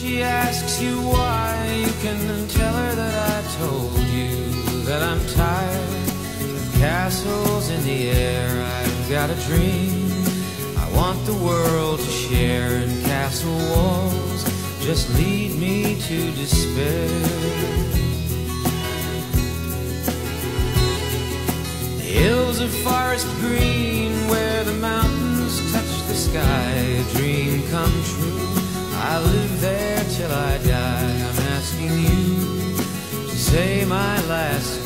she asks you why, you can tell her that I told you that I'm tired of castles in the air. I've got a dream I want the world to share, and castle walls just lead me to despair. The hills of forest green where the mountains touch the sky, a dream come true. I live there till I die. I'm asking you to say my last